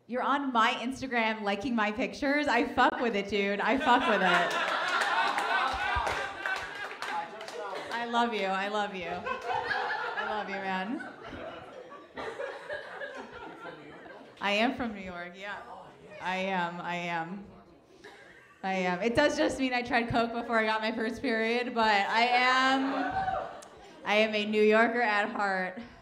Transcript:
You're on my Instagram liking my pictures? I fuck with it, dude. I fuck with it. I love you. I love you. I love you, man. I am from New York, yeah. I am. It does just mean I tried coke before I got my first period, but I am a New Yorker at heart.